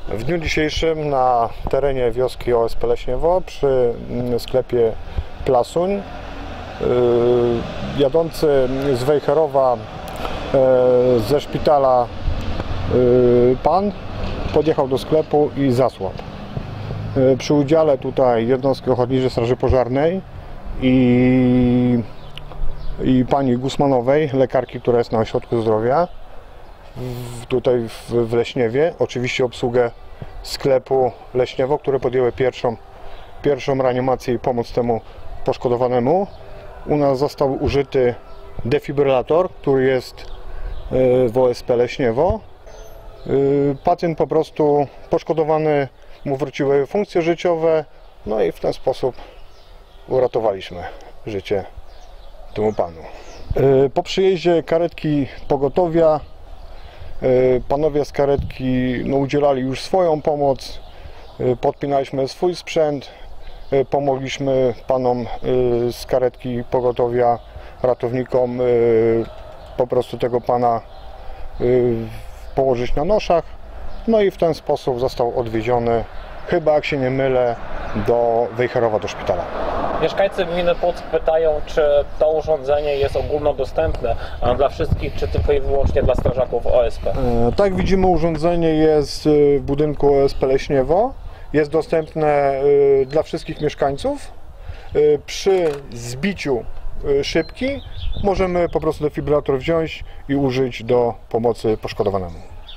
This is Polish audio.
W dniu dzisiejszym na terenie wioski OSP Leśniewo przy sklepie Plasuń jadący z Wejherowa ze szpitala pan podjechał do sklepu i zasłabł. Przy udziale tutaj jednostki Ochotniczej Straży Pożarnej i pani Gusmanowej, lekarki, która jest na ośrodku zdrowia tutaj w Leśniewie, oczywiście obsługę sklepu Leśniewo, które podjęły pierwszą reanimację i pomoc temu poszkodowanemu. U nas został użyty defibrylator, który jest w OSP Leśniewo. Pacjent po prostu poszkodowany, mu wróciły funkcje życiowe, no i w ten sposób uratowaliśmy życie temu panu. Po przyjeździe karetki pogotowia panowie z karetki udzielali już swoją pomoc, podpinaliśmy swój sprzęt, pomogliśmy panom z karetki pogotowia, ratownikom po prostu tego pana położyć na noszach, no i w ten sposób został odwieziony, chyba jak się nie mylę, do Wejherowa, do szpitala. Mieszkańcy gminy Puck pytają, czy to urządzenie jest ogólnodostępne dla wszystkich, czy tylko i wyłącznie dla strażaków OSP? Tak jak widzimy, urządzenie jest w budynku OSP Leśniewo. Jest dostępne dla wszystkich mieszkańców. Przy zbiciu szybki możemy po prostu defibrylator wziąć i użyć do pomocy poszkodowanemu.